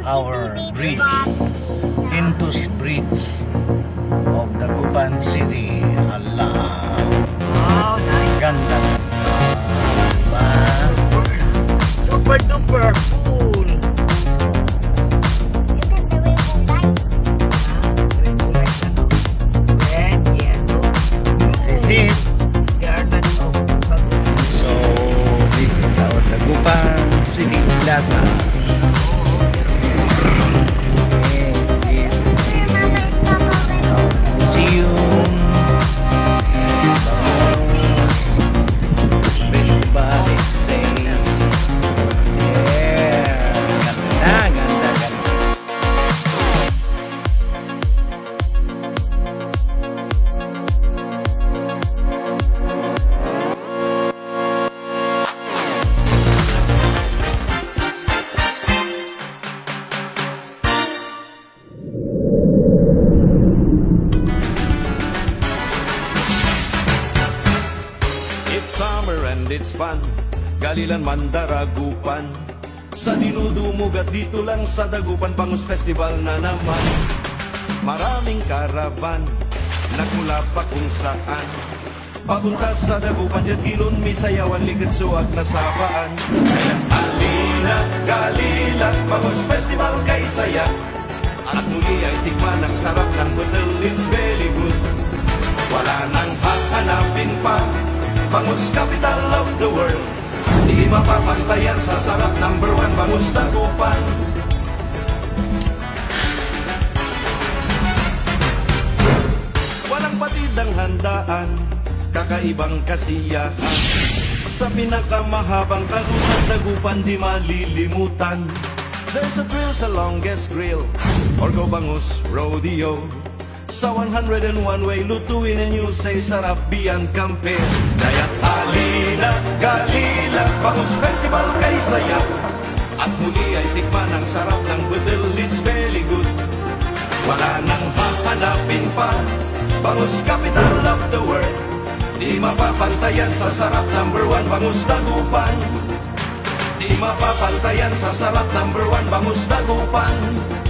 our bridge, Intus Bridge of Dagupan City. Allah, Wow, nice. ganda. Diba? Super duper cool. Red, yellow. This is it. Garland of So, this is our Dagupan City Plaza. Summer and it's fun, Galilan Mandaragupan. Sa dinudumugat dito lang sa Dagupan, Bangus Festival na naman. Maraming karavan, nagmula pa kung saan. Papunta sa Dagupan, Jet Gilon, may sayawan, likod suwag na sabaan. Alila, Galila, Bangus Festival kay saya. At muli ay tikman ang sarap ng budel, it's very good. Wala nang hahanapin pa, Bangus capital of the world. Di mapapantayan sa sarap, number 1, Bangus Dagupan. Walang patid ang handaan, kakaibang kasiyahan. Sa pinakamahabang kalunan, Dagupan di malilimutan. There's a thrill sa longest grill, or go Bangus Rodeo. Sa 101 way, lutuin and you say sarap beyond compare. Kaya't halina, Galila, Bangus Festival kay saya. At muli ay tikman ang sarap ng budel, it's very good. Wala nang hahanapin pa, Bangus capital of the world. Di mapapantayan sa sarap, number 1, Bangus Dagupan. Di mapapantayan sa sarap, number 1, Bangus Dagupan.